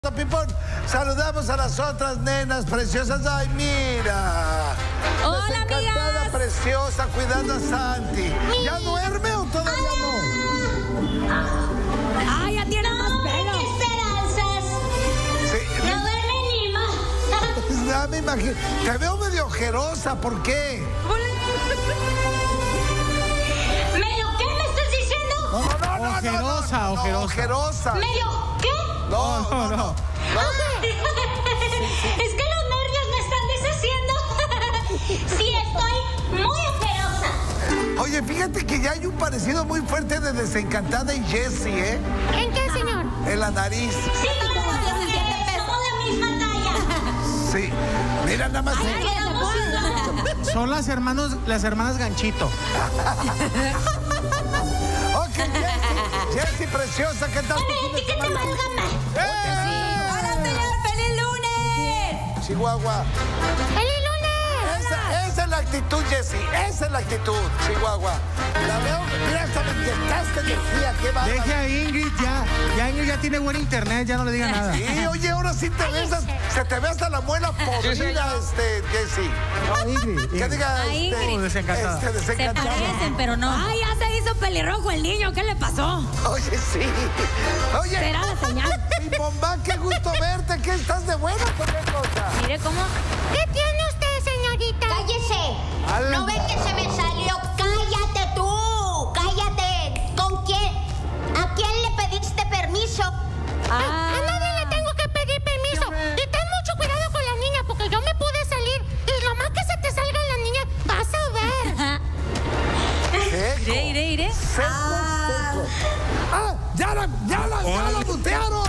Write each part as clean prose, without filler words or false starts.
Pipón, saludamos a las otras nenas preciosas. Ay, mira. Hola, desencantada, amigas. preciosa, cuidando a Santi. ¿Ya duerme o todavía no? Ay, ya tiene más pelo. Esperanzas. Sí. No duerme ni más. Ya me imagino. Te veo medio ojerosa, ¿por qué? ¿Medio qué me estás diciendo? No. Ojerosa. ¿Medio qué? No. Es que los nervios me están deshaciendo. Sí, estoy muy ojerosa. Oye, fíjate que ya hay un parecido muy fuerte de Desencantada y Jessie, ¿eh? ¿En qué, señor? En la nariz. Sí, somos la misma talla. Sí. Mira nada más. Son las hermanas Ganchito. Ok, Jessie, preciosa, ¿qué tal? Oye, ¿qué te malgama? Hola, señor. ¡Feliz lunes! Chihuahua. ¡Feliz lunes! Esa es la actitud, Jessie. Esa es la actitud, Chihuahua. La veo, mira, hasta me inyectaste energía, qué bárbaro. Deje a Ingrid ya. Ya Ingrid ya tiene buen internet, ya no le diga nada. Sí, oye, ahora sí te ves, se te ve hasta la muela podrida, Jessie. No, Ingrid. Que diga, Ingrid. Desencantada. Se Desencantada. parecen, pero no. Ay, ya se hizo pelirrojo el niño. ¿Qué le pasó? Oye, sí. Oye, Será la señal. mi bomba, qué gusto verte. ¿Qué estás de buena con qué cosa? Mire cómo. ¿Qué tiene usted, señorita? ¡Cállese! ¿No ve que se me salió? ¡Cállate tú! ¡Cállate! ¿Con quién? ¿A quién le pediste permiso? Ah. A nadie le tengo que pedir permiso. Y ten mucho cuidado con la niña, porque yo me pude salir. Y lo más que se te salga la niña, vas a ver. Seco. Iré. Seco. ¡Ah! ¡Ya la mutearon!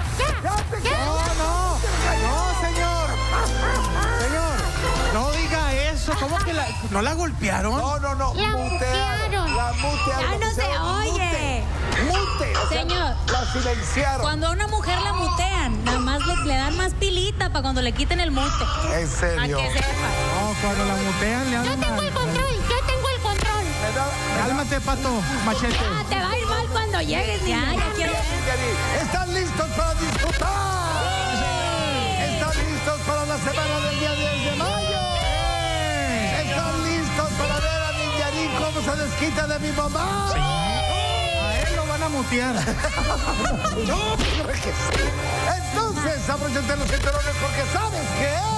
No, señor. Señor, no diga eso. ¿Cómo que no la golpearon? No. La mutearon. La mutearon. Ya no se Pusieron oye. Mute. O sea, Señor. la silenciaron. Cuando a una mujer la mutean, nada más le dan más pilita para cuando le quiten el mute. En A serio. que sepa. No, cuando la mutean le Yo hablan tengo el control. Yo tengo el control. Cálmate, Pato, Machete. Ah, te va a ir mal cuando llegues, niña. Ya quiero ver. ¿Están listos para disfrutar? ¿Están listos para la semana del día 10 de mayo? ¿Están listos para ver a Ninjarín cómo se desquita de mi mamá? A él lo van a mutear. Yo creo que sí. Entonces, abróchate los cinturones porque sabes que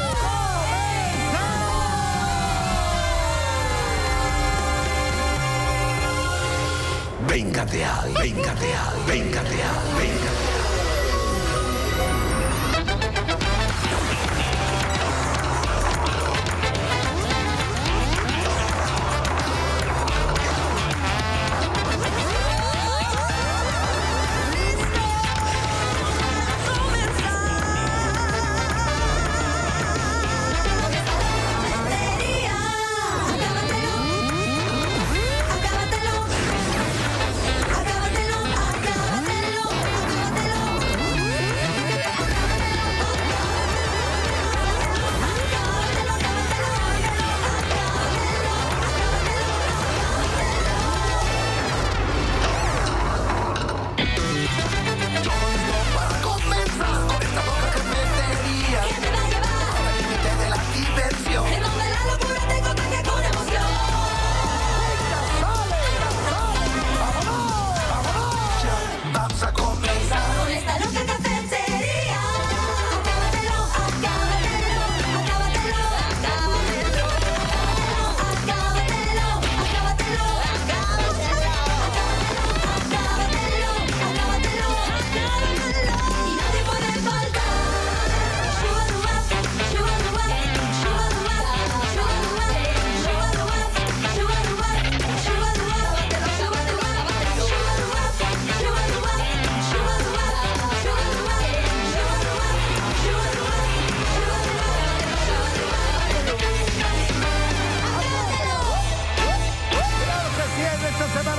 Véngate ahí, véngate ahí, véngate ahí, véngate ahí.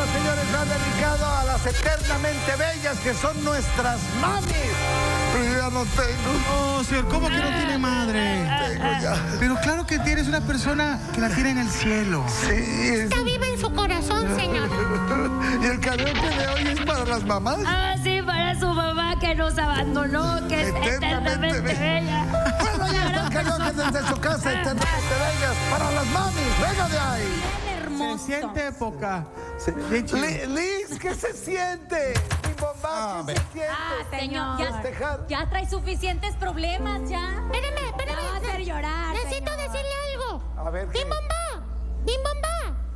eternamente bellas que son nuestras mamis. no tengo. Oh, señor, ¿cómo que no tiene madre? Tengo ya. Pero claro que tienes una persona que la tiene en el cielo. Sí. Está viva en su corazón, señor. Y el karaoke de hoy es para las mamás. Ah, sí, para su mamá que nos abandonó, que es eternamente bella. Bueno, ahí está el karaoke desde su casa, eternamente bellas para las mamis. Venga de ahí. Bien hermoso. Se siente época. Liz, ¿qué se siente? Mi mamá, ¿qué se siente? Ah, señor. Festejar. Ya trae suficientes problemas, ya. Espérame. Ya va a hacer llorar, Necesito señor. decirle algo. A ver, ¿qué? ¡Bim bomba!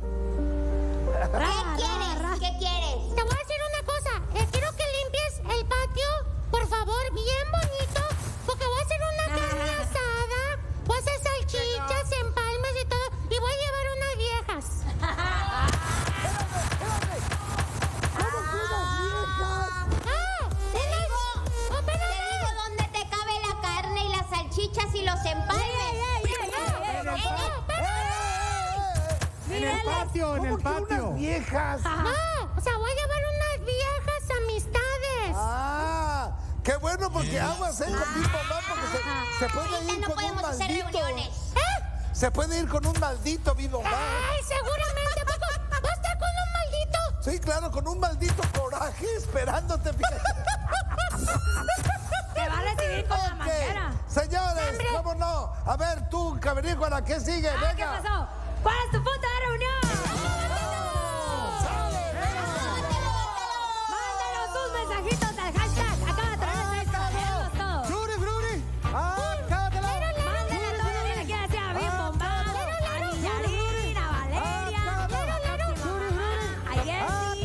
¿Qué quieres? Te voy a decir una cosa. Quiero que limpies el patio, por favor, bien bonito, porque voy a hacer una carne asada, voy a hacer salchichas, empalmes y todo, y voy a llevar unas viejas. Te digo dónde te cabe la carne y las salchichas y los empalmes. En el patio, en el patio. Unas viejas. No, o sea, voy a llevar unas viejas amistades. Ah, qué bueno porque aguas con mi mamá porque se puede Ahorita ir no con un podemos hacer maldito. reuniones. Se puede ir con un maldito, mi mamá. Ay, seguramente. ¿A poco va a estar con un maldito? Sí, claro, con un maldito coraje esperándote. Te va a recibir con la manguera. Señores, ¿cómo no? A ver, tú, cavernícola, ¿qué sigue? Ah, Venga. ¿qué pasó? ¿Cuál es tu punto de reunión? Mándenos sus mensajitos al hashtag. Acaba de traer esto. Leemos todo. Fruity. Cábatelo. Mándenle todo lo que le quiera decir a Bim Bomba, a Niñarín, a Valeria, a Jessie,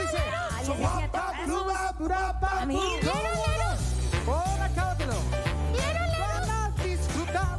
a mí. Hola, cábatelo. Van a disfrutar.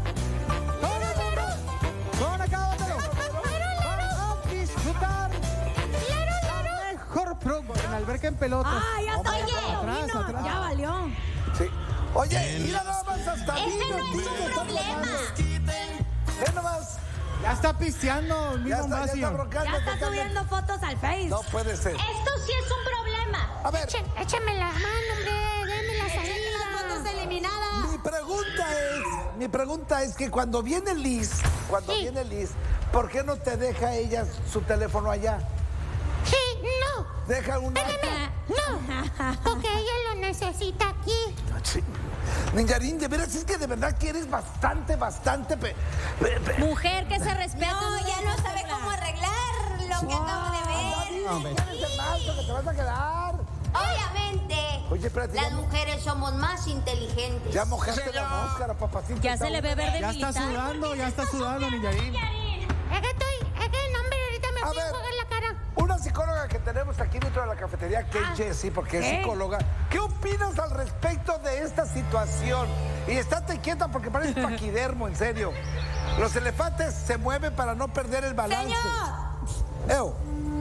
Hola, cábatelo. Van a disfrutar. Mejor programa en alberca en pelota. Ah, ya está. Atrás, atrás. Ya valió. Sí. Oye, mira nada más hasta Ese vino, no es vino, un está problema. tomando. Ve nomás. Ya está pisteando el Ya mismo está vacío. broncando Ya está totalmente. subiendo fotos al Face. No puede ser. Esto sí es un problema. A ver, Échame la mano, hombre. Deme la Las salida. fotos eliminadas. mi pregunta es que cuando viene Liz, ¿por qué no te deja ella su teléfono allá? Sí, no. Deja una. No, porque ella lo necesita aquí. Sí. Niñarín, de veras es que de verdad que eres bastante. Mujer que se respeta. No, ya no sabe cómo arreglar lo que acabo de ver. Tienes el malto que te vas a quedar. Obviamente. Oye, espérate, Las ya- mujeres somos más inteligentes. Ya mojaste la máscara, papacito. Ya se le ve verde Ya está sudando, Niñarín. Es que no, hombre, ahorita me A fui a ver. jugar la cara. Una psicóloga que tenemos aquí dentro de la cafetería, que es Jessie, porque es ¿qué? psicóloga. ¿Qué opinas al respecto de esta situación? Y estate quieta porque pareces paquidermo, en serio. Los elefantes se mueven para no perder el balance. Eo.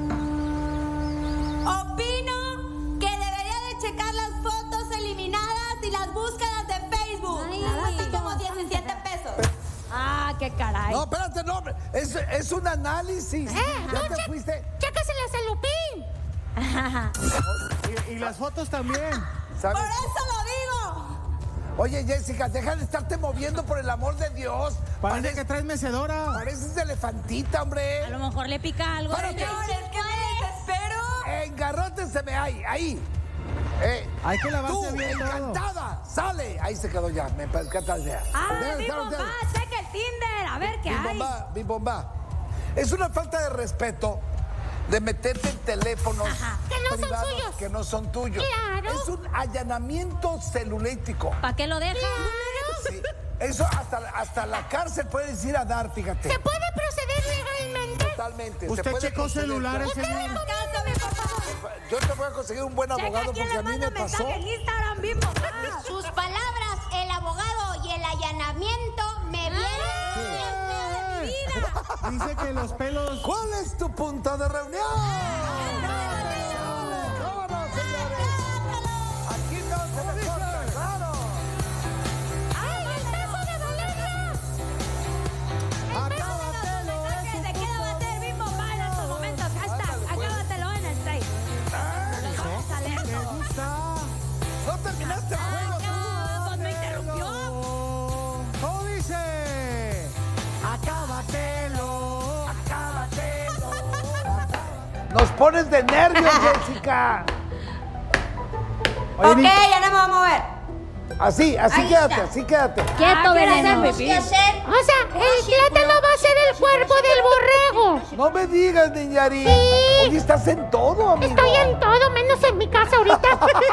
Opino que debería de checar las fotos eliminadas y las búsquedas de Facebook. Ay, Gastan como no. 17 pesos. Ah, qué caray. No, espérate, no, hombre. Es un análisis. Ya te fuiste. Chécaselas a Lupín. Y las fotos también. ¿Sabes? Por eso lo digo. Oye, Jessica, deja de estarte moviendo por el amor de Dios. Parece que traes mecedora. Pareces elefantita, hombre. A lo mejor le pica algo. Párate. Señores, ¿qué me desespero? Engarrótenseme ahí. Hay que lavarse Tú, bien todo. encantada, sale. Ahí se quedó ya, me encanta la idea. Ah, Deja de Bim estar Bomba, ustedes. checa el Tinder. A ver qué hay. Mi bomba. Es una falta de respeto de meterte en teléfonos Que no son privados suyos. que no son tuyos. Claro. Es un allanamiento celulético. ¿Para qué lo deja? Claro. Sí. Eso hasta la cárcel puedes ir a dar, fíjate. ¿Se puede proceder legalmente? Totalmente. se Usted puede checó conceder, celulares, claro. señor. Cásame, por favor. Yo te voy a conseguir un buen Checa abogado quién porque a le mí manda me pasó. mensaje en Instagram, Bim Bomba. Sus palabras, el abogado y el allanamiento me vienen. Dice que los pelos. ¿Cuál es tu punto de reunión? ¿Cómo no, señores? Aquí no se me corta, claro. ¡Ay, el beso de Valeria! Acábatelo, Que se queda bater Bim Bomba en estos momentos. Hashtag, acábatelo en el Face. Los vamos a leer ¿Te todos. gusta? No terminaste el juego, tú. Pues me Nos pones de nervios, Jessica. Ok, ya no me voy a mover. Así Ahí quédate, está. así quédate. Quieto, veneno. Tenemos que hacer. O sea, el plátano va a ser el cuerpo del borrego. No me digas, Niñarín. Sí. Oye, estás en todo, amigo. Estoy en todo, menos en mi casa ahorita.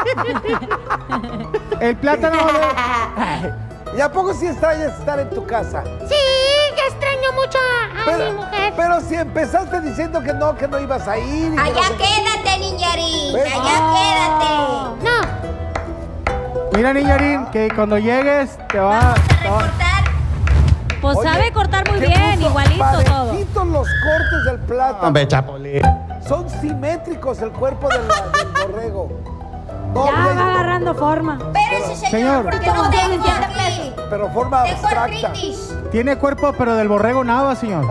El plátano. ¿Y a poco sí extrañas estar en tu casa? Sí, ya extraño mucho a mi mujer. Pero si empezaste diciendo que no ibas a ir. y que Allá no sé qué. quédate, Niñarín. ¿Ves? Allá quédate. No, Mira, Niñarín, que cuando llegues te va. Vamos a recortar. Pues Oye, sabe cortar muy ¿qué bien, puso? igualito todo. Parejitos los cortes del plátano. Hombre, Chapulín. Son simétricos el cuerpo del borrego. No, Ya mira, va agarrando forma. Espérese, Señor. señor, porque no tengo aquí. pero forma Tengo abstracta. artritis. Tiene cuerpo, pero del borrego nada, señor.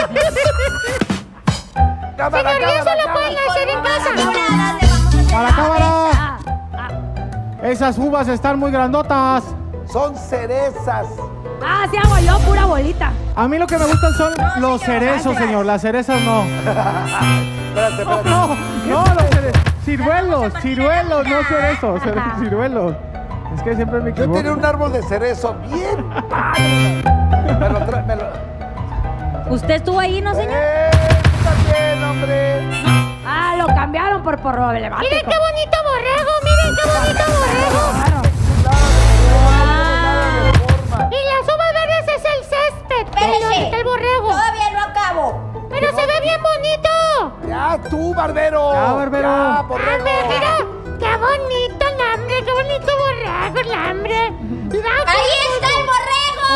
Cámara, señor, eso cámara, lo pueden cámara. hacer en casa. Ahora le vamos a hacer ¡A la la cámara! Ah, Esas uvas están muy grandotas. Son cerezas. sí hago yo, pura bolita. A mí lo que me gustan son los cerezos, señor. Las cerezas no. Espérate, espérate. No, los cerezos. Ciruelos, no cerezos. Ciruelos. Es que siempre me Yo equivoco. tenía un árbol de cerezo bien padre. Me lo... ¿Usted estuvo ahí, no, señor? Tú también, hombre. Ah, lo cambiaron por problemático. Miren qué bonito borrego, miren qué bonito borrego. Claro. Nada de forma. Y las uvas verdes es el césped. Espérese. Pero ahorita el borrego. Todavía no acabo. Pero se ve bien bonito. Ya tú, barbero. Ya, barbero. Ya, A borrego. ver, mira, qué bonito el hambre, qué bonito borrego el hambre. Mira, ¡Ahí está el borrego!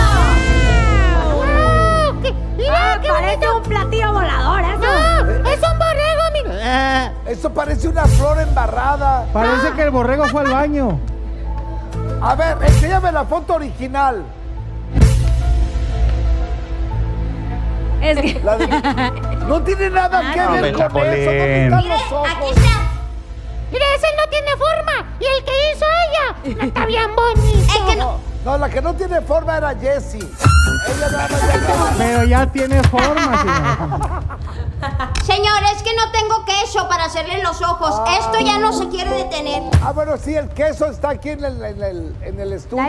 ¡Wow! Mira, qué Parece bonito. un platillo volador, eso. No, es un borrego, mira. Esto parece una flor embarrada. Parece que el borrego fue al baño. A ver, enséñame la foto original. Es que... La de- No tiene nada que no. ver con Chapulín. eso. ¿Dónde están Mire, los ojos? aquí está. Mira, ese no tiene forma. Y el que hizo ella está bien bonito. Es que no. No, la que no tiene forma era Jessie. Ella nada más ya Pero ya tiene forma, señor. Señor, es que no tengo queso para hacerle los ojos. Esto ya no se quiere detener. Ah, bueno, sí, el queso está aquí en el estudio.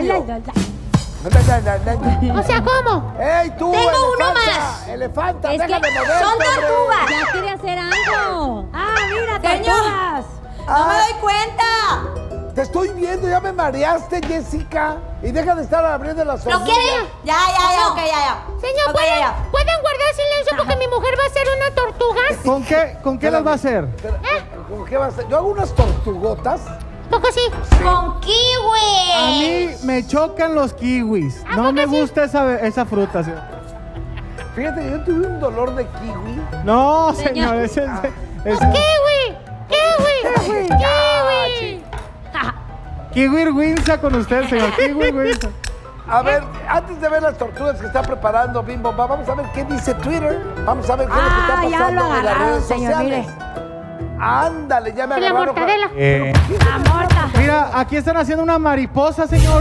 O sea, ¿cómo? ¡Ey, tú! Tengo elefanta, uno más. ¡Elefanta! Es que ¡Déjame moverte, son hombre! tortugas. Ya quiere hacer algo. Mira, Señor. tortugas. No me doy cuenta. Te estoy viendo, ya me mareaste, Jessica. Y deja de estar abriendo las ¿Lo quieren? Ya, ok, ya. Señor, Ok, ¿pueden, ya. ¿pueden guardar silencio porque mi mujer va a hacer una tortuga? ¿Con qué las va a hacer? ¿Con qué vas a hacer? Yo hago unas tortugotas. Poco sí. Con kiwi. A mí me chocan los kiwis. No me gusta esa fruta, señor. Fíjate que yo tuve un dolor de kiwi. No, señor, ese es ¡Kiwi! ¡Kiwi! ¡Kiwi! kiwi winza con usted, señor. Kiwi winza. A ver, antes de ver las tortugas que está preparando Bimbo, vamos a ver qué dice Twitter. Vamos a ver qué es lo que está ya pasando lo en las agarraron, redes señor, sociales. Ándale, ya me Y la agarraron. mortadela. La morta. Mira, aquí están haciendo una mariposa, señor.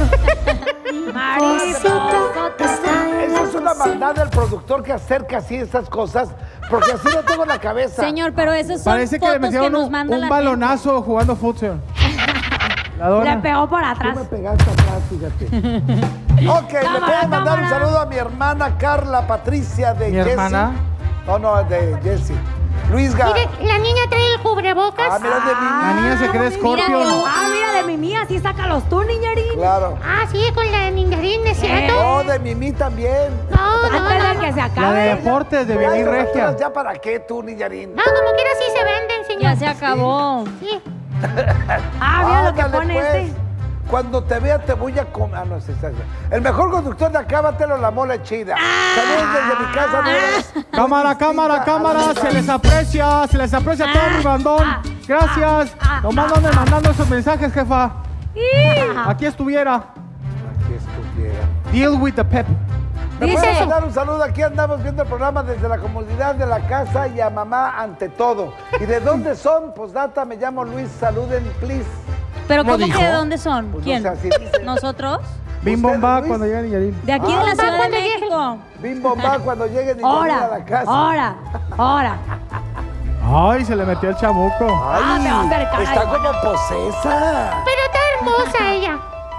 Esa es una maldad del productor que acerca así estas cosas, porque así no tengo la cabeza. Señor, pero esos son Parece que le fotos que metieron nos manda un la balonazo jugando fútbol. La gente. dona. Le pegó por Tú atrás. me pegaste atrás, fíjate. Ok, le Cámara, puedo mandar un cámara. saludo a mi hermana Carla Patricia de ¿Mi Jessie. hermana? No, de Jessie. Luis Gar. Mire, la niña trae el cubrebocas. Ah, mira, de Mimi. La niña se cree Scorpio. Mira de mi mía, sí sácalos tú, niñarín. Claro. Ah, sí, con la niñarín, ¿es cierto? No, de Mimi también. No, Antes de que se La de acabe. deportes de Ya, Vini esas Regia. cosas, ¿Ya para qué tú, Niñarín? No, como quiera sí se venden, señor. Ya se acabó. Sí. Mira lo que Ándale, pone pues. este. Cuando te vea te voy a comer. Ah, no, el mejor conductor de Acábatelo, la mole chida. Saludos desde mi casa. nueva. Cámara, cámara, cámara. Se les aprecia todo mi bandón. Gracias. Nomás no ande mandando esos mensajes, jefa. Aquí estuviera. Aquí estuviera. Deal with the pep. ¿Me Dice- puedes mandar un saludo? Aquí andamos viendo el programa desde la comodidad de la casa y a mamá ante todo. ¿Y de dónde son? Postdata, me llamo Luis, saluden, please. ¿Pero ¿Cómo cómo dijo? que de dónde son? Pues no ¿Quién? sé, así dice. ¿Nosotros? Bim ¿Usted, bomba Luis? cuando llegue Niñarín. De aquí de la Ciudad de cuando llegue. México. Bim bomba cuando lleguen y lleguen a la casa. Ahora. Ay, se le metió el chamuco. Me va a hacer cara Está de como posesa. Pero está hermosa ella.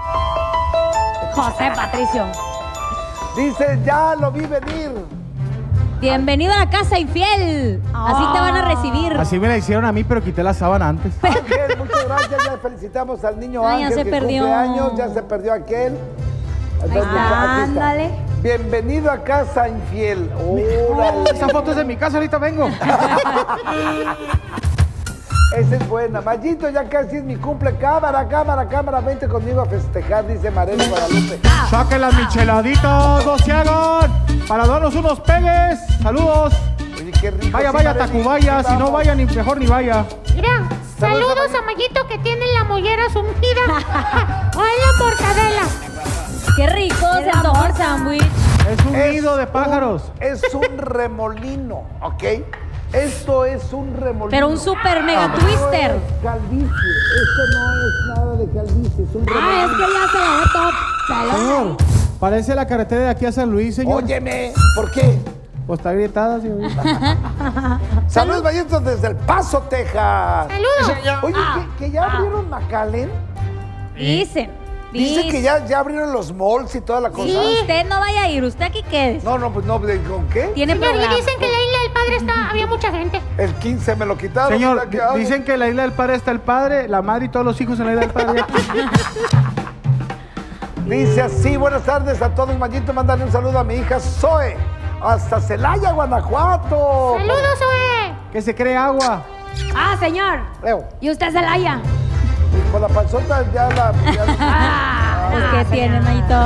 José Patricio. Dice, ya lo vi venir. Bienvenido a la casa infiel. Así te van a recibir. Así me la hicieron a mí, pero quité la sábana antes. Ángel, muchas gracias. Ya felicitamos al niño Ay, ya Ángel se que perdió. cumple años. Ya se perdió aquel. Entonces, aquí está. Ándale. Bienvenido a casa infiel. Órale. Esa foto es de mi casa, ahorita vengo. Esa es buena. Mayito, ya casi es mi cumple. Cámara, vente conmigo a festejar, dice Marelo Guadalupe. Saquen las micheladitas, no se hagan. Para darnos unos pegues. Saludos. Oye, qué rico. Vaya, Sí, vaya, Mareli, Tacubaya. sí, Si no vamos. vaya, ni mejor ni vaya. Mira, saludos a Mayito que tiene la mollera sumida. Hola, mortadela. Qué rico se antojó el sándwich. Es un nido de pájaros. Es un remolino, ¿ok? Esto es un remolino. Pero un super mega No twister. es calvicie. Esto no es nada de calvicie. Es un remolino. Es que ya se la ve todo pelón. Señor, parece la carretera de aquí a San Luis, señor. Óyeme, ¿por qué? Pues está grietada, señor. Saludos, Mayitos, desde El Paso, Texas. Saludos. Oye, ¿que ya abrieron McAllen? Dicen. Dicen que ya abrieron los malls y toda la cosa. Usted no vaya a ir, usted aquí quédese. No, pues no, ¿con qué? Tiene Señor, y programa. dicen que en la isla del padre había mucha gente. El 15 me lo quitaron. Señor, ¿ahora qué hago? dicen que en la isla del padre está el padre, la madre y todos los hijos en la isla del padre. Dice así, buenas tardes a todos, Mayito, mándale un saludo a mi hija Zoe, hasta Celaya, Guanajuato. Saludos, Zoe. Que se cree agua. Señor. Leo, ¿Y usted se la haya? con la panzota ya la... Pues que tiene, Mayito.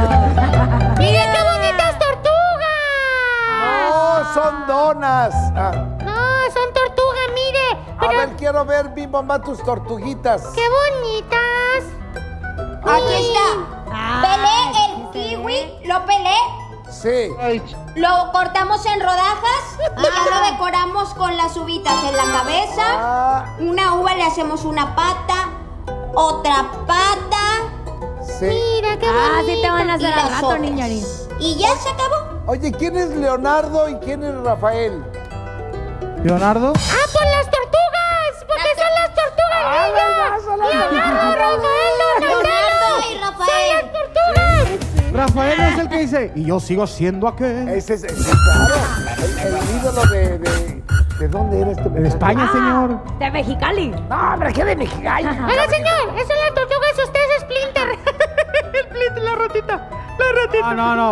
¡Miren qué bonitas tortugas! No, son donas. No, son tortugas, mire. A Pero ver, quiero ver, mi mamá, tus tortuguitas. qué bonitas. Aquí está. Pelé el kiwi, lo pelé, Sí. lo cortamos en rodajas y ya lo decoramos con las uvitas en la cabeza. Ah, Una uva le hacemos una pata, otra pata sí. Mira qué bonita. Sí te van a y hacer al las rato, otras. niñarín. Y ya se acabó. Oye, ¿quién es Leonardo y quién es Rafael? ¿Leonardo? Por las tortugas. Porque son las tortugas niñas. son las Leonardo, Rafael, Leonardo y Son Rafael. las tortugas. Rafael es el que dice, y yo sigo siendo aquel. Ese es, sí, claro, el ídolo ¿de dónde era este? De España, señor. De Mexicali. No, hombre, ¿qué de Mexicali? Oiga, señor, eso es la tortuga, es usted es Splinter. Splinter, la ratita. La ratita. No,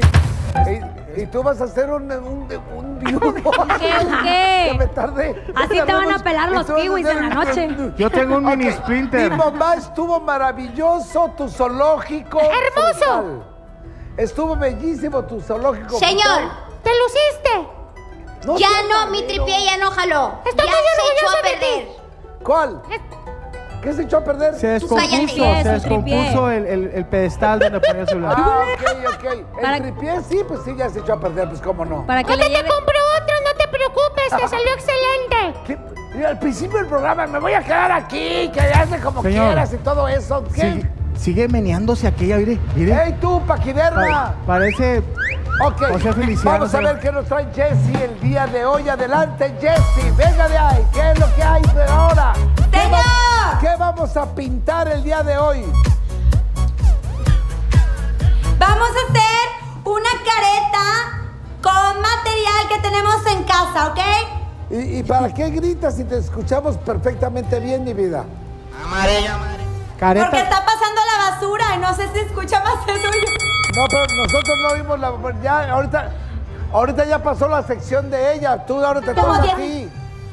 Y tú vas a hacer un viudo. ¿Qué? Que me tardé. Así te van a pelar los Y tú vas a kiwis hacer en la noche. Yo tengo un mini Ok, Splinter. Mi mamá estuvo maravilloso, tu zoológico. Hermoso. frutal. Estuvo bellísimo tu zoológico. Señor, frutal. ¿Te luciste? No ya seas no, mi barbero. tripié ya no jaló. Estoy ya muy se echó orgullosa a de ti. perder. ¿Cuál? ¿Qué se echó a perder? Se descompuso, cállate. se descompuso el pedestal donde ponía el celular. Ok. Para- El tripié sí, pues sí, ya se echó a perder, pues cómo no. Para que Ahorita le te lleve. compro otro, no te preocupes, te salió excelente. ¿Qué? Y al principio del programa me voy a quedar aquí, que hace como Señor. quieras y todo eso. ¿Qué? Sigue meneándose aquella, mire. ¡Ey, tú, paquiderma! Parece. Ok, José Feliciano, vamos a sí. ver qué nos trae Jessy el día de hoy. Adelante, Jessy, venga de ahí. ¿Qué es lo que hay de ahora? ¡Señor! ¿Qué vamos a pintar el día de hoy? Vamos a hacer una careta con material que tenemos en casa, ¿ok? ¿Y para qué gritas si te escuchamos perfectamente bien, mi vida? Porque Careta. está pasando la basura y no sé si escucha más eso. No, pero nosotros no vimos la... Ya, ahorita ya pasó la sección de ella. Tú ahora te Como toca a 10. ti.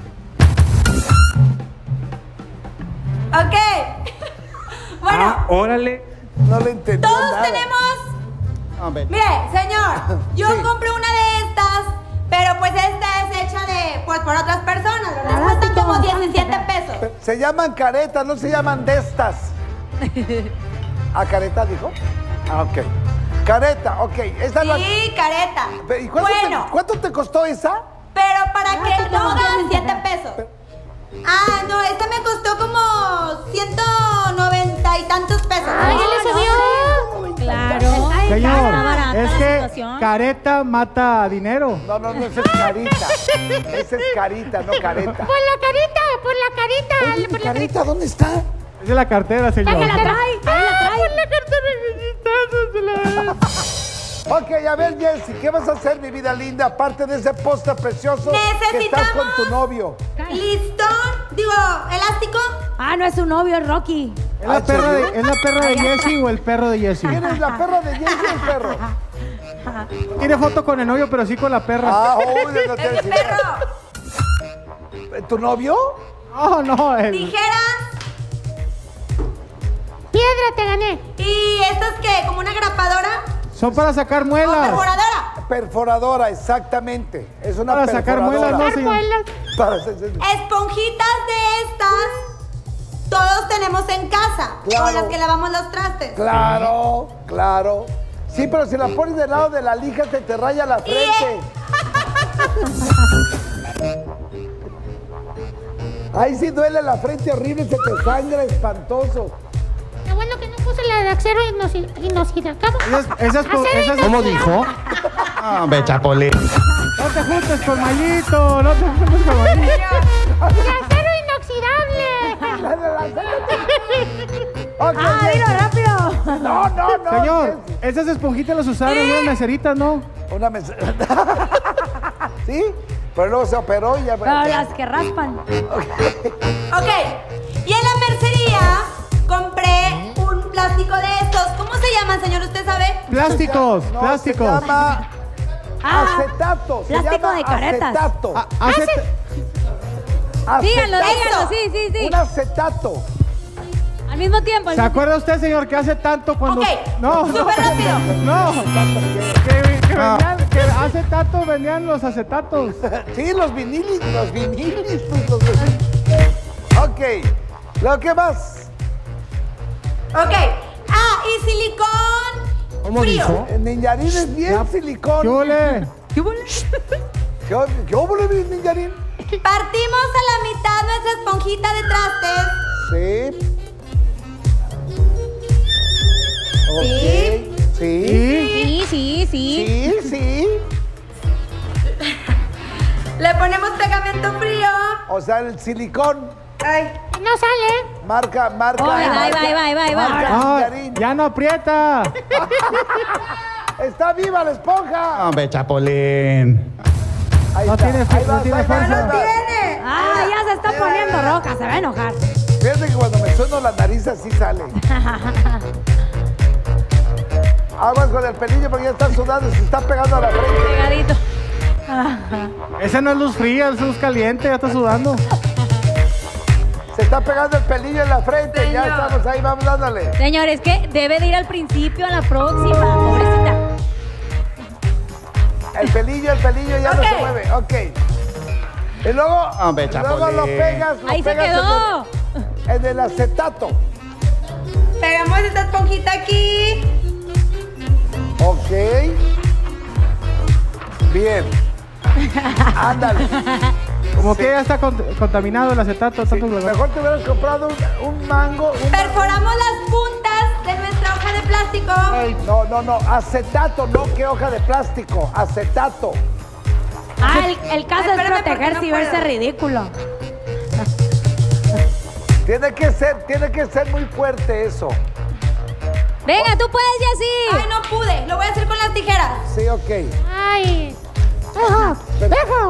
Ok. Bueno, Órale. No le entendí todos nada. tenemos... Mire, señor, yo Sí. compré una de estas, pero pues esta es hecha por otras personas, ¿verdad? Cuesta como 17 pesos. Se llaman caretas, no se llaman de estas. ¿A careta dijo? Ah, ok. Careta, ok. Esa la- Sí, careta. ¿Y cuánto Bueno, te costó esa? pero para que no hagan 17 pesos. Ah, no, esta me costó como 190 y tantos pesos. Ay, ¿ya le subió? Claro. Señor, está barato. la que situación. careta mata dinero. No, esa es carita. Esa es carita, no careta. Por la carita, por la carita. Oye, por ¿mi la carita dónde está? Es de la cartera, señor. Ahí la trae, ahí la trae. Por la cartera. Ok, a ver, Jessy, ¿qué vas a hacer, mi vida linda? Aparte de ese póster precioso que estás con tu novio. ¿Listón? Digo, ¿elástico? Ah, no es su novio, es Rocky. ¿Es la perra de Jessy o el perro de Jessy? ¿Quién es la perra de Jessy o el perro? No tiene foto con el novio, pero sí con la perra. Ah, uy, no ¡Es mi tienes idea. perro! ¿Tu novio? No, Tijeras. Piedra, te gané. ¿Y esto es qué? ¿Como una grapadora? son para sacar ¿O muelas. perforadora? Perforadora, exactamente. Es una Para sacar perforadora. muelas, no, señor. Esponjitas de estas todos tenemos en casa. Claro. Con las que lavamos los trastes. Claro, claro. Sí, pero si la pones del lado de la lija te raya la frente. Ahí sí duele la frente horrible, se te sangra espantoso. Qué bueno que no puse la de acero inoxidable. ¿Cómo dijo? Hombre, Chapulín. No te juntes con Mayito, no te juntes con Mayito. ¡De acero inoxidable! Ok, Dilo rápido. No. Señor, esas esponjitas las usaron en unas meseritas, ¿no? Una mesa. ¿Sí? Pero luego se operó y ya. Pero las que raspan. Ok. Y en la mercería compré un plástico de estos. ¿Cómo se llaman, señor? ¿Usted sabe? Plásticos, No, plásticos. Se llama acetato. Se plástico llama de caretas. acetato. Díganlo, Acetato. sí. Un acetato. Al mismo tiempo. ¿Se acuerda usted, señor, que hace tanto cuando... Ok, No, súper rápido. No, que hace tanto vendían los acetatos. Sí, los vinilis. Ok, ¿lo que más? Ok. Ah, y silicón. ¿Cómo frío. dijo? El Ninjarín es bien silicón. ¿Qué ole? ¿Qué óvole, mi Ninjarín? Partimos a la mitad nuestra esponjita de trastes. Sí. Ok. Sí. Sí. Le ponemos pegamento frío. O sea, el silicón. Ay. No sale. Marca. Ahí va. Marca Ah, Ninjarín. ya no aprieta. Está viva la esponja. Hombre, Chapulín. Ahí No está. tiene Ahí vas, fuerza. ahí vas. ¡Tiene! Ah, ya se está poniendo roja, se va a enojar. Fíjate que cuando me sueno la nariz así sale. Aguas con el pelillo porque ya está sudando, se está pegando a la frente. Pegadito. Esa no es luz fría, es luz caliente, ya está sudando. Se está pegando el pelillo en la frente. Ya Señor. estamos ahí, vamos dándole. Señor, es que debe de ir al principio a la próxima, pobrecita. El pelillo ya no Ok. se mueve. Ok. Y luego, Hombre, luego Chapulín. lo pegas. lo Ahí se pegas quedó. En el acetato. Pegamos esta esponjita aquí. Ok. Bien. Ándale. Como Sí. que ya está contaminado el acetato. Sí, tanto lugar. mejor te hubieras comprado un mango. Perforamos las puntas de nuestra hoja de plástico. No. Acetato, no que hoja de plástico. Acetato. Ah, el caso es Espérame, porque protegerse no y verse puedo. ridículo. Tiene que ser muy fuerte eso. Venga, tú puedes, Jessy. Ay, no pude. Lo voy a hacer con las tijeras. Sí, ok. Ay. ¡Dejo!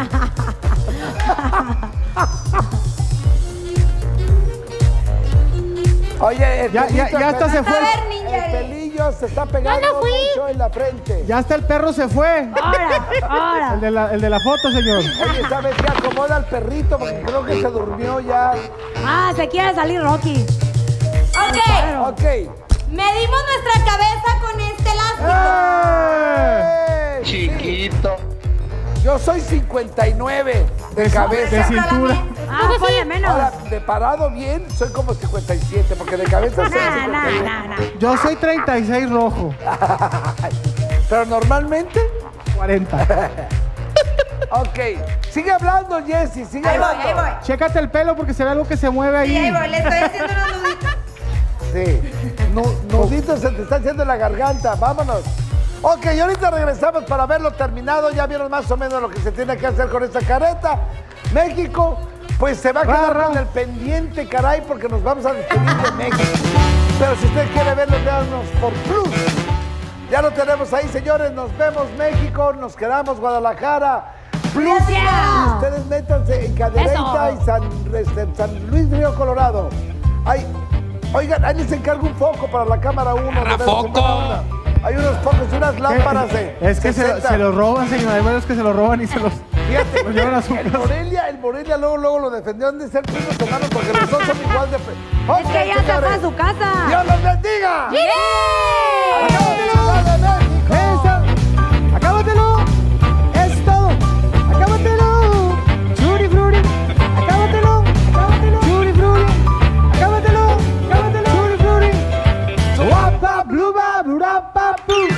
Oye, el Ya pelito, hasta se fue. A ver, El Ninjarín. pelillo se está pegando Yo no fui. mucho en la frente. Ya hasta el perro se fue. Ahora. El de la foto, señor. Oye, ¿sabes qué? Acomoda al perrito porque creo que se durmió ya. Ah, se quiere salir Rocky. Ok. Ok. Medimos nuestra cabeza con este elástico. ¡Eh! Chiquito. Yo soy 59 de cabeza. De cintura. Ah, ponle menos. Ahora, de parado bien, soy como 57, porque de cabeza soy 59. Yo soy 36 rojo. Pero normalmente, 40. ok. Sigue hablando, Jessy, sigue Ahí voy, hablando. ahí voy. Chécate el pelo porque se ve algo que se mueve Sí, ahí ahí. voy. Le estoy haciendo unos nuditos. Sí. Nuditos se te está haciendo en la garganta. Vámonos. Ok, y ahorita regresamos para verlo terminado. Ya vieron más o menos lo que se tiene que hacer con esta careta. México, pues se va a quedar con el pendiente, caray, porque nos vamos a despedir de México. Pero si usted quiere verlo, véanos por Plus. Ya lo tenemos ahí, señores. Nos vemos, México. Nos quedamos, Guadalajara. Plus. Y ustedes métanse en Cadereyta y San Luis Río Colorado. Ay, oigan, ahí les encargo un foco para la cámara 1. ¡Foco! Hay unos focos y unas lámparas de. Es que se los roban, señor. Hay varios que se los roban y se los. Fíjate, los llevan a su el casa. Morelia luego lo defendió. Han de ser primos hermanos porque los dos son igual de. Es que ya se fue a su casa. ¡Dios los bendiga! ¡Yeah! ¡Ciudad de México! ¡Eso! ¡Acábatelo! ¡Eso es todo! ¡Acábatelo! ¡Churi Fruri! ¡Acábatelo! ¡Acábatelo! ¡Churi Fruri! ¡Acábatelo! ¡Acábatelo! ¡Churi Fruri! ¡Guapa! ¡Bluba! ¡Burapa!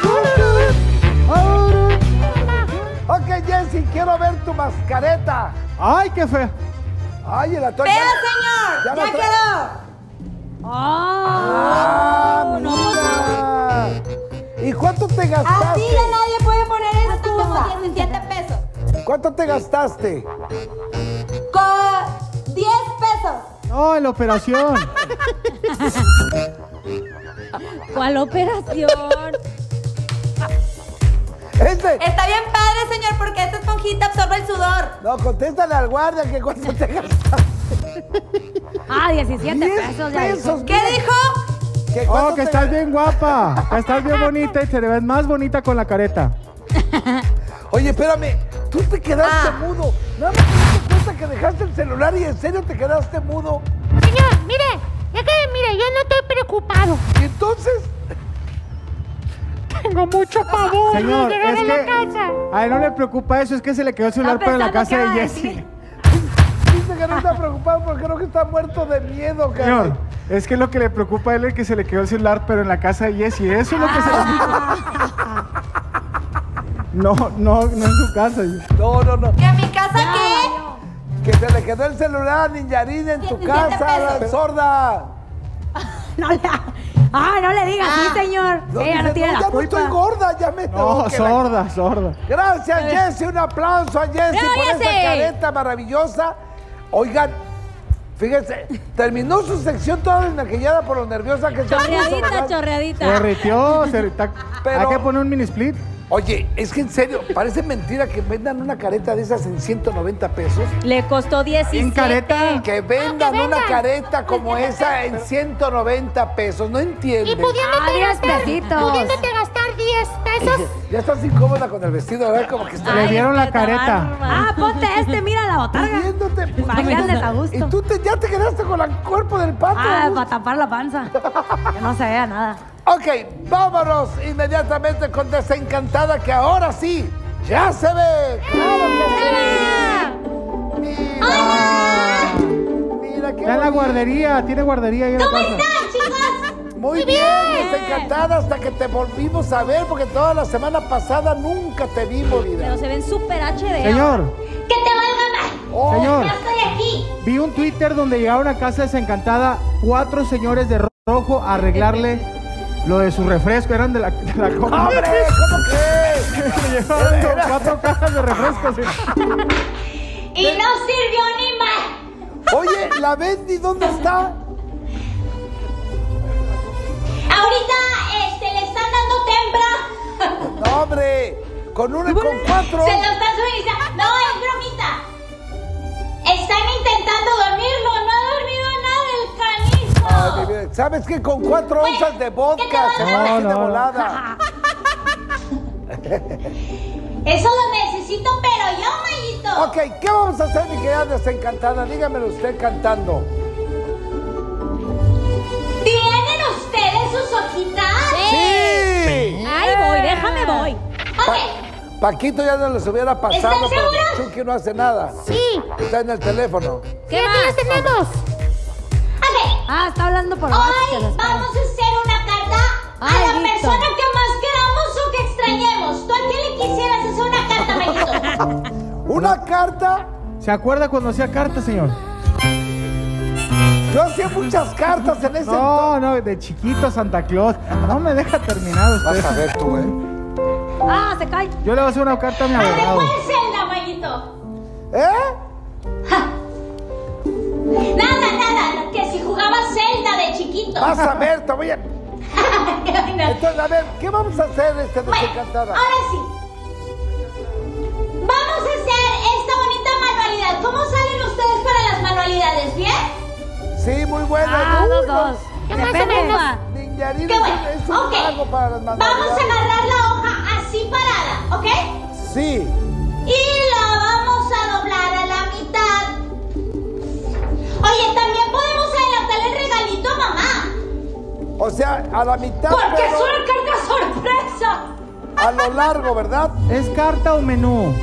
Ok, Jessy, quiero ver tu mascareta. ¡Ay, qué fea! Ay, el actor. ¡Vea, señor! ya ¡Ya lo quedó! ¡Ah, mira! ¿Y cuánto te Así gastaste? de nadie puede poner esto como 17 pesos. ¿Cuánto te gastaste? Con 10 pesos. ¡No, en la operación! ¿Cuál operación? Está bien padre, señor, porque esta esponjita absorbe el sudor. No, contéstale al guardia que cuánto te gastaste. 17 pesos ya dijo. ¿Qué dijo? ¡Oh, que estás bien guapa! Que estás bien bonita y te ves más bonita con la careta. Oye, espérame, tú te quedaste mudo. Nada más te diste cuenta que dejaste el celular y en serio te quedaste mudo. Señor, mire, yo no estoy preocupado. Y entonces, Tengo mucho pavor Señor, de llegar es a la que casa. a él no le preocupa eso, es que se le quedó el celular para la casa de Jessy. dice que no está preocupado porque creo que está muerto de miedo, caray. Señor, es que lo que le preocupa a él es que se le quedó el celular, pero en la casa de Jessy. Eso es lo que se le... No en su casa. No. ¿Y a mi casa qué? Que se le quedó el celular, Ninyarín, en tu 17 casa, la pesos. sorda. No le digas así, señor. Ella no tiene la ya no culpa. estoy gorda, ya me tengo No, que sorda. Gracias, Jessy. Un aplauso a Jessy por esa Jessy! careta maravillosa. Oigan, fíjense, terminó su sección toda desmaquillada por lo nerviosa que se puso, Chorreadita. Se derritió, Pero- hay que poner un mini split. Oye, es que en serio, parece mentira que vendan una careta de esas en 190 pesos. Le costó 17. ¿En careta? Que vendan una careta como esa en 190 pesos. No Y entiendes. pudiéndote 10 gastar, pesitos. pudiéndote gastar 10 pesos. Ya estás incómoda con el vestido, ¿verdad? Como que está Le dieron la careta. Ponte mira la botarga. viéndote. Para que andes a gusto. Y tú ya te quedaste con el cuerpo del pato. Para tapar la panza. Que no se vea nada. Ok, vámonos inmediatamente con Desencantada, que ahora sí, ya se ve. ¡Claro que sí! Mira qué Está en la bonito. guardería, tiene guardería ahí en la casa. Muy bien, Desencantada, hasta que te volvimos a ver, porque toda la semana pasada nunca te vimos, vida. Pero se ven súper HD. Señor, ¡Que te valga más! Oh, señor, ¡Ya estoy aquí! vi un Twitter donde llegaron a casa Desencantada 4 señores de rojo a arreglarle lo de su refresco, eran de la compra. ¡Hombre! ¿Cómo crees? Le llevaron 4 cajas de refresco. Sí. ¡Y no sirvió ni más! Oye, ¿la Bendy dónde está? Ahorita le están dando tempra. No, hombre, con 4. Se lo están suministrando. No, es bromita. Están intentando dormirlo. No ha dormido nada el canijo. Ay, mi vida, ¿sabes qué? Con 4 onzas de vodka se va así de No. volada. Eso lo necesito, pero yo, Mayito. Ok, ¿qué vamos a hacer, mi querida Desencantada? Dígamelo usted cantando. ¿Tienen ustedes sus hojitas? ¡Sí! Ay, déjame voy. Ok. Paquito ya no les hubiera pasado, ¿Están pero seguros? Chucky no hace nada. Sí, Está en el teléfono. ¿Qué ya más? tenemos. Ok. Está hablando por Hoy WhatsApp. vamos a hacer una carta a Ay, la Víctor. persona que más queramos o que extrañemos. ¿Tú a quién le quisieras hacer una carta, Mayito? ¿Una carta? ¿Se acuerda cuando hacía cartas, señor? Yo hacía muchas cartas en ese No, de chiquito Santa Claus. No me deja terminar usted. Vas a ver tú, Ah, se cae. Yo le voy a hacer una carta a mi ¿A qué abogado. fue Zelda, Mayito? Nada, que si jugabas Zelda de chiquito. Vas a ver, te voy a... Bueno, Entonces, a ver, ¿qué vamos a hacer desencantada? ahora sí. Vamos a hacer esta bonita manualidad. ¿Cómo salen ustedes para las manualidades? ¿Bien? Sí, muy buena. Ah, Uy, dos. ¿Qué más o Depende, menos? jefa. Ninjarín Qué bueno. es un Ok. mago para las Vamos manualidades. a agarrar la hoja así parada, ¿ok? Sí. Y la vamos a doblar a la mitad. Oye, también podemos adelantarle el regalito a mamá. O sea, a la mitad, Porque es pero una carta sorpresa. a lo largo, ¿verdad? ¿Es carta o menú?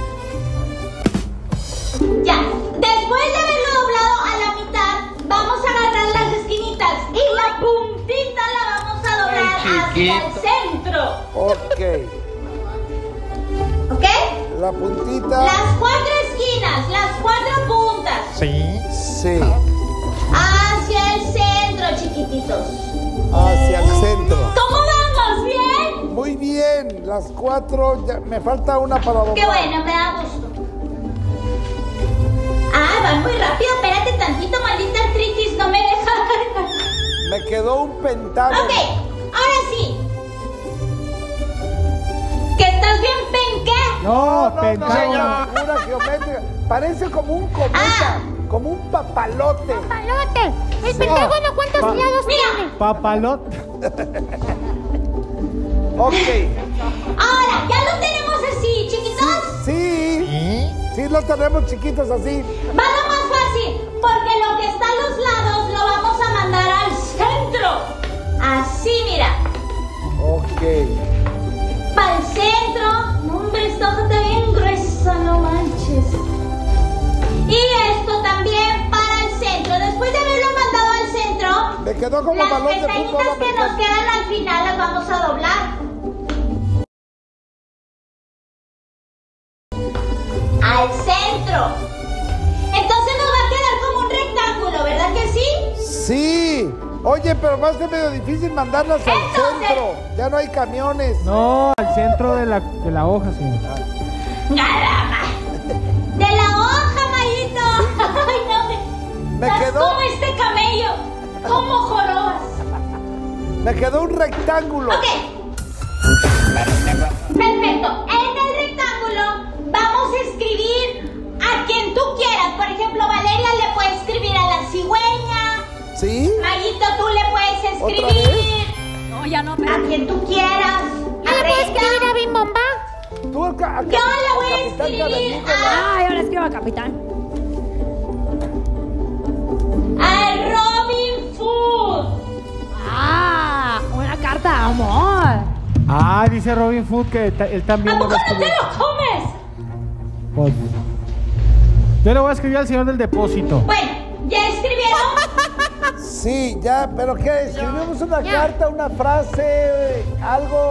Ya, después de haberlo doblado a la mitad, vamos a agarrar las esquinitas y la puntita la vamos a doblar hacia el centro. Ok. ¿Ok? La puntita. Las 4 esquinas, las 4 puntas. Sí. Hacia el centro, chiquititos. Hacia el centro. ¿Cómo vamos? ¿Bien? Muy bien. Las 4. Me falta una para doblar. Qué bueno, me da gusto. Ah, van muy rápido. Espérate tantito, maldita artritis. No me deja. Me quedó un pentágono. Ok, ahora sí. ¿Que estás bien penqué? No, No, pentágono. figura geométrica. Parece como un cometa, Ah. como un papalote. Palote. ¿El Pentágono cuántos lados Mira. tiene? Papalot. Ok. Ahora, ya lo tenemos así, chiquitos. Sí. Sí, lo tenemos chiquitos así. Va lo más fácil, porque lo que está a los lados lo vamos a mandar al centro. Así, mira. Ok. Para el centro. No, hombre, esta hoja está bien gruesa, no manches. Y esto también para el centro. Después de haberlo mandado al centro, Me quedó como las balón de fútbol pestañitas que nos americano. quedan al final las vamos a doblar. Al centro. Entonces nos va a quedar como un rectángulo, ¿verdad que sí? Sí. Oye, pero va a ser medio difícil mandarlas al Entonces- centro. Ya no hay camiones. No, al centro de la hoja, señor. ¡Caramba! ¡De la hoja, Mayito! ¡Ay, no! Me Estás quedó- como este camello. Como jorobas. Me quedó un rectángulo. Ok. Perfecto. En el rectángulo vamos a escribir a quien tú quieras. Por ejemplo, Valeria le puede escribir a la cigüeña. ¿Sí? Mayito, tú le puedes ¿Otra escribir No, ya no, a espérate. quien tú quieras. ¿Yo le puedo escribir a Bim Bomba? Tú acá. Yo le voy a escribir Ah, yo le escribo al capitán. a Robin Food. Ah, una carta de amor. Ah, dice Robin Food que él también ¿A le poco va a no te escribir. lo comes? Pues, yo le voy a escribir al señor del depósito. Bueno, ¿ya escribieron? Sí, ya, pero ¿qué? ¿Escribimos una carta, una frase, algo?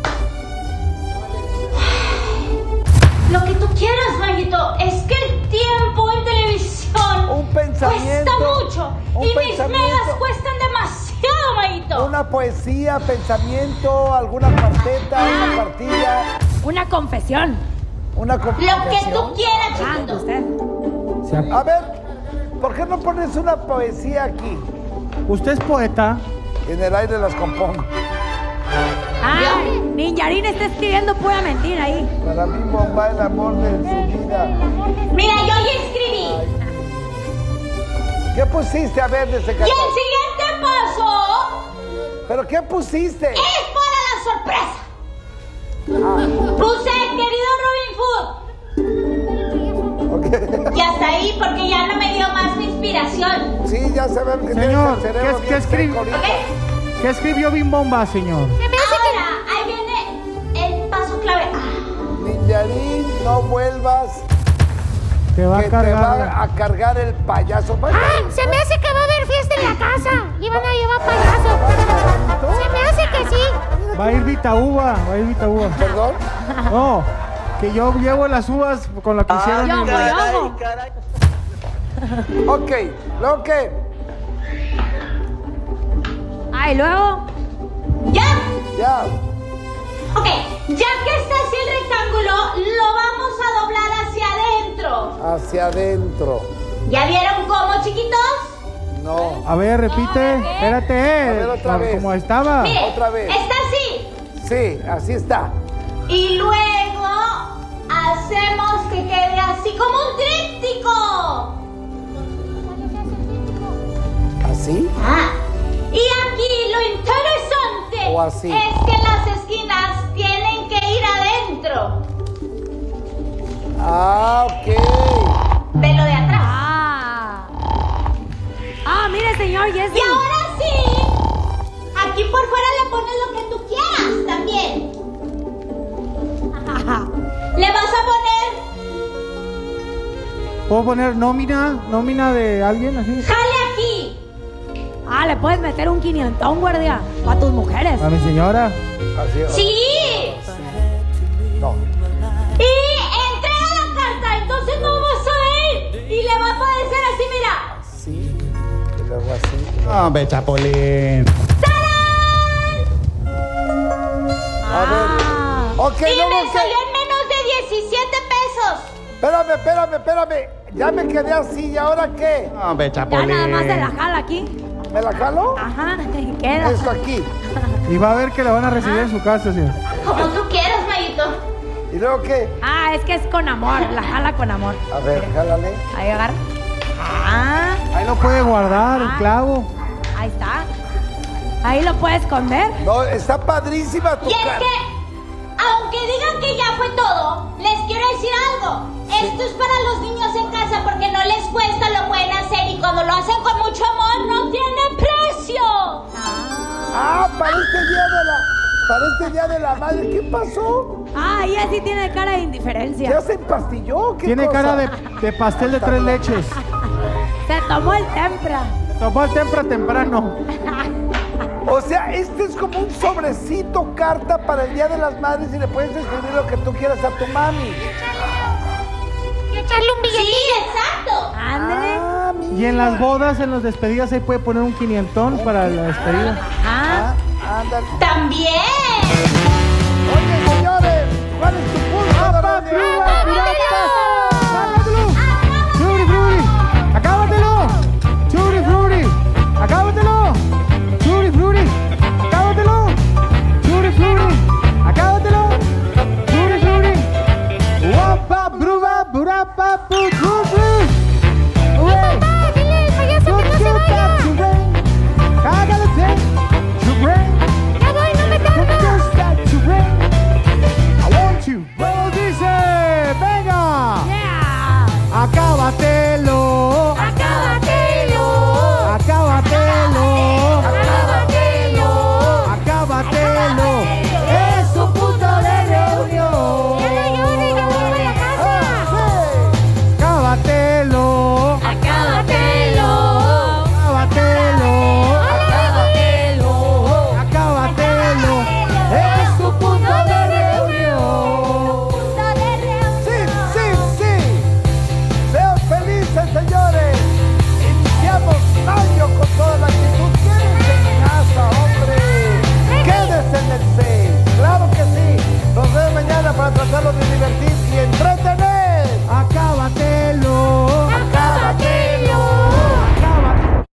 Lo que tú quieras, Mayito. Es que el tiempo en televisión Un pensamiento. cuesta mucho. Un Y mis pensamiento. megas cuestan demasiado, Mayito. Una poesía, pensamiento, alguna cuarteta, una partida, Una confesión. una Lo que composición. tú quieras, Ah, chiquito. usted. Se- A ver, ¿por qué no pones una poesía aquí? ¿Usted es poeta? En el aire las compongo. Ah, Ninjarín está escribiendo pura mentira ahí. Para mí, Bomba, el amor de su vida. Mira, yo ya escribí. ¿Qué pusiste? A ver, desde Y que... el siguiente paso ¿Pero qué pusiste? es para la sorpresa. Puse, querido Robin Food. Ok. Y hasta ahí, porque ya no me dio más mi inspiración. Sí, ya sabemos que Señor, tienes el cerebro ¿qué bien escribe? seco ahorita. ¿Ok? ¿Qué escribió Bim Bomba, señor? Ahora, ahí viene el paso clave. Ninjarín, no vuelvas, Te va que a te cargar. va a cargar el payaso. ¡Ah! Se me hace que va a haber fiesta en la casa. Y van a llevar payaso. Se me hace que sí. Va a ir Vitaúba, va a ir Vitaúba. ¿Perdón? No, que yo llevo las uvas con lo que hicieron. Yo, en- yo. Ok, ¿luego qué? Ah, y luego. ¿Ya? Ya. Ok, ya que está así lo vamos a doblar hacia adentro. Hacia adentro. ¿Ya vieron cómo, chiquitos? No. A ver, repite. Espérate, ver, otra vez. ¿Cómo estaba? Mire, Otra vez. está así. Sí, así está. Y luego hacemos que quede así como un tríptico. ¿Así? Ah, y aquí lo interesante O así. es que las esquinas tienen que ir adentro Ah, ok. de lo de atrás. Mire, señor Jesse. Y ahora sí, aquí por fuera le pones lo que tú quieras también. Le vas a poner, ¿Puedo poner nómina de alguien así? jale aquí. Le puedes meter un 500, guardia. Para tus mujeres. A mi señora. Así. Sí. No. Y entrega la carta, entonces no vas a ir. Y le va a aparecer así, mira. Así. Y luego así. Hombre, Chapulín. A ver. Ok, Y luego me qué. salió en menos de 17 pesos. Espérame. Ya me quedé así. ¿Y ahora qué? Hombre, Ya nada más se la jala aquí. ¿Me la jalo? Ajá, queda. Esto aquí. Y va a ver que la van a recibir en su casa, señor. Como tú quieras, Mayito. ¿Y luego qué? Es que es con amor. La jala con amor. A ver, jálale. Ahí agarra. Ahí lo puede guardar, el clavo. Ahí está. Ahí lo puede esconder. No, está padrísima tu Y es cara. que, aunque digan que ya fue todo, les quiero decir algo. Esto es para los niños en casa porque no les cuesta, lo pueden hacer y cuando lo hacen con mucho amor no tiene precio. Para este día de la madre, ¿qué pasó? Ella sí tiene cara de indiferencia. ¿Ya se empastilló? ¿Qué Tiene cosa? cara de pastel de 3 leches. Se tomó el tempra. Tomó el temprano. O sea, este es como un sobrecito carta para el Día de las Madres y le puedes escribir lo que tú quieras a tu mami. Y echarle un billete. Sí, exacto. Ándale. Mira. Y en las bodas, en las despedidas, ahí puede poner un 500 para la despedida. Ajá. Ándale. También.